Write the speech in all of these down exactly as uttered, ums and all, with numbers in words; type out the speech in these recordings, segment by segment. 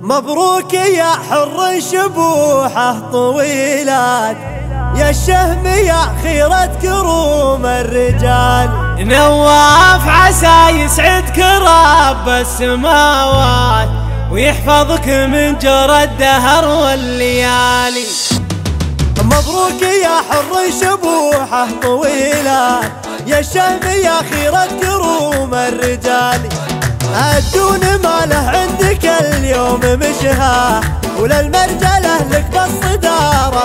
مبروك يا حر شبوحه طويلات، يا الشهم يا خيرة كروم الرجال. نواف عسى يسعدك رب السماوات، ويحفظك من جرى الدهر والليالي. مبروك يا حر شبوحه طويلات، يا الشهم يا خيرة كروم الرجال. الدون ماله عندك اليوم مشها، وللمرجله لك بالصدارة.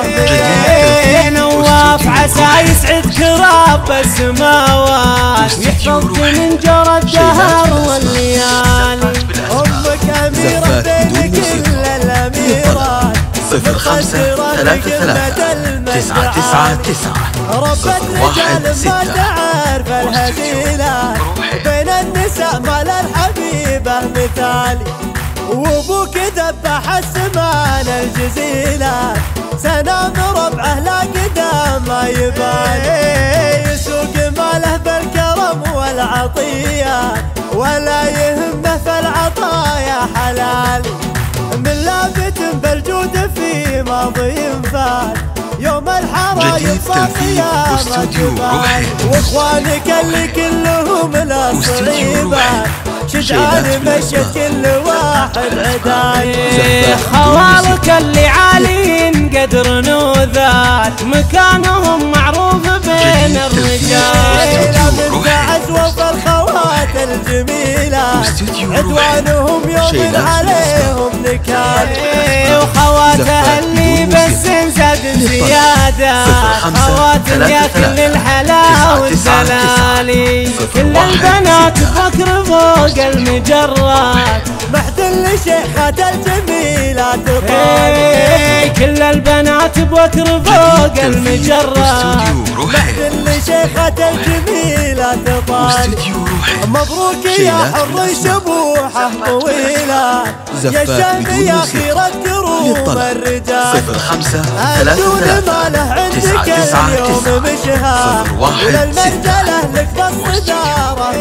نواف عسى يسعدك رب السماوات، ويحفظك من جرى الدهر والليالي. امك اميره بين كل الاميرات، صفر خمسة ثلاثة ثلاثة تسعة تسعة تسعة ربت رجال ما تعرف الهزيلات، بين النساء مال الحبيبه مثالي. وابوك ذبح السمان الجزيلات، سنام ربعه لا قدام ما يبالي. يسوق ماله بالكرم والعطيات، ولا يهمه في العطايا حلال. من لابت بالجود في ماضي فات، يوم الحرايب صافية ما تبان. واخوانك اللي كلهم لا صعيبات، شجعان مشيت كل واحد عداي. خوالك اللي عالين قدر نوذات، مكانهم معروف بين الرجال. من عزوة الخوات الجميلة، عدوانهم يوم عليهم نكال. وخواتها اللي بس زاد زيادة، خواتم يا كل الحلا والدلالي. كل البنات بكر فوق المجرات، محدن لشيخات الجميلة تطالي. كل البنات بوكر فوق المجرات، محدن لشيخات الجميلة تطالي. مبروك يا حر شبوحه طويلة، يا الشهم يا خيرة كروم الرجال. صفر خمسة ثلاثة ثلاثة تسعة تسعة اليوم مشها، وللمرجله لك بالصدارة.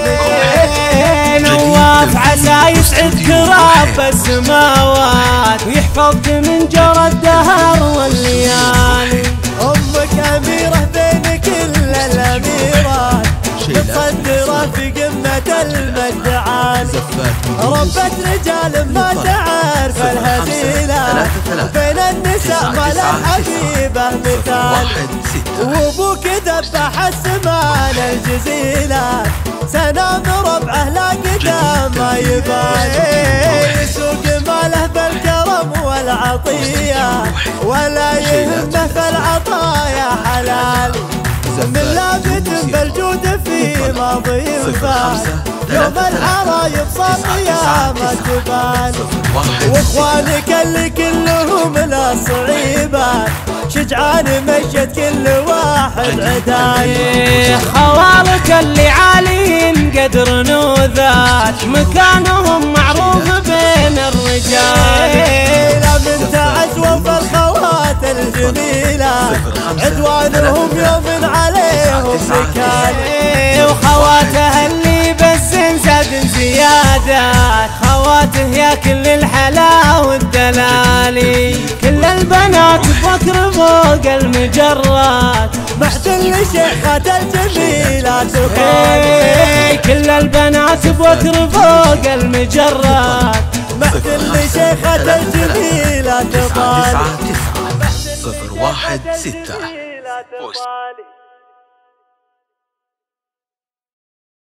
نواف عسى يسعدك رب السماوات، ويحفظك من جرى الدهر والليالي. امك اميره بين كل الاميرات، متصدره في قمه المجد عالي. ربت رجال ما تعرف الهزيلات، بين النساء مال الحبيبه مثال. وابوك ذبح السمان الجزيلات، سنام ربعه لا قدام ما يبالي. يسوق ماله بالكرم والعطيات، ولا يهمه في العطايا حلال. من لابت بالجود في ماضي فات، يوم الحرايب صافية ما تبان. واخوانك اللي كلهم لا صعيبات، شجعان مشيت كل واحد عداي. خوالك اللي عالين قدر نوذات، مكانهم معروف بين الرجال. من تعزوة الخوات الجميلة، عدوانهم يوم عليهم نكال. وخواتها اللي بس زاد زيادات، خواته يا كل الحلا والدلالي. كل البنات بكر فوق المجرات، محدن لشيخات الجميلة تطالي. كل البنات بكر فوق المجرات، محدن لشيخات الجميلة تطالي. صفر واحد ستة